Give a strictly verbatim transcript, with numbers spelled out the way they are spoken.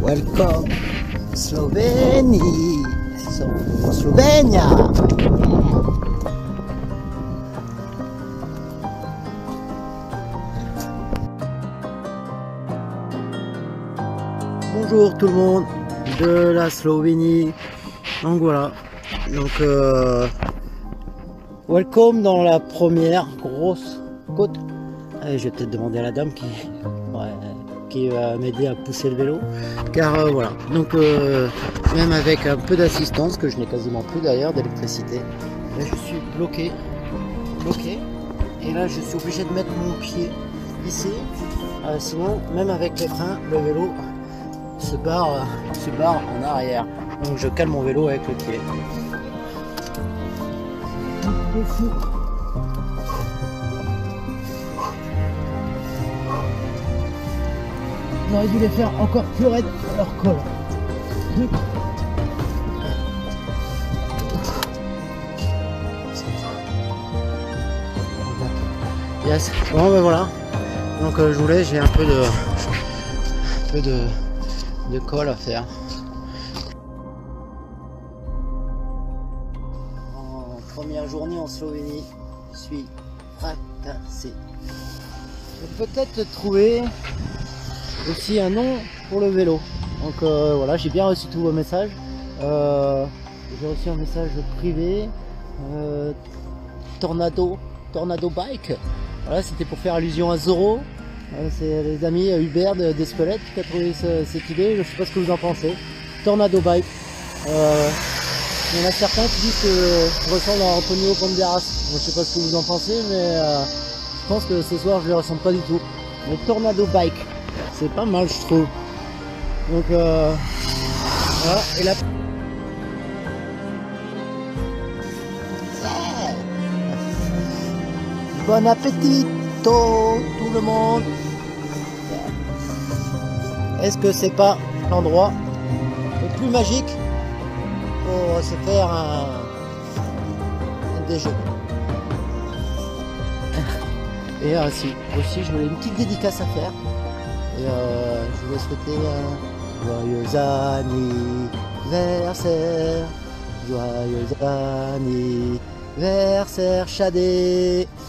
Welcome Slovénie, so, Slovenia. Bonjour tout le monde de la Slovénie. Donc voilà, donc euh, welcome dans la première grosse côte. Allez, je vais peut-être demander à la dame qui, ouais, qui va m'aider à pousser le vélo, car euh, voilà, donc euh, même avec un peu d'assistance, que je n'ai quasiment plus d'ailleurs d'électricité, là je suis bloqué, bloqué, et là je suis obligé de mettre mon pied ici, euh, sinon même avec les freins, le vélo se barre, euh, se barre en arrière, donc je cale mon vélo avec le pied. J'aurais dû les faire encore plus raides à leur col. Yes. Bon ben voilà. Donc euh, je voulais, j'ai un peu de, un peu de, de colle à faire. En première journée en Slovénie, je suis fracassé. Je vais peut-être trouver aussi un nom pour le vélo. Donc euh, voilà, j'ai bien reçu tous vos messages. Euh, j'ai reçu un message privé. Euh, Tornado, Tornado Bike. Voilà, c'était pour faire allusion à Zorro. Euh, C'est les amis Hubert de, des Squelettes qui a trouvé ce, cette idée. Je sais pas ce que vous en pensez. Tornado Bike. Euh, il y en a certains qui disent que je ressemble à Antonio Banderas. Je sais pas ce que vous en pensez, mais euh, je pense que ce soir je ne ressemble pas du tout. Mais Tornado Bike, c'est pas mal, je trouve. Donc euh, voilà, et là bon appétit tout le monde. Est-ce que c'est pas l'endroit le plus magique pour se faire un, un déjeuner? Et euh, si, aussi je voulais une petite dédicace à faire. Et euh, je voulais souhaiter un joyeux anniversaire, joyeux anniversaire Chadé.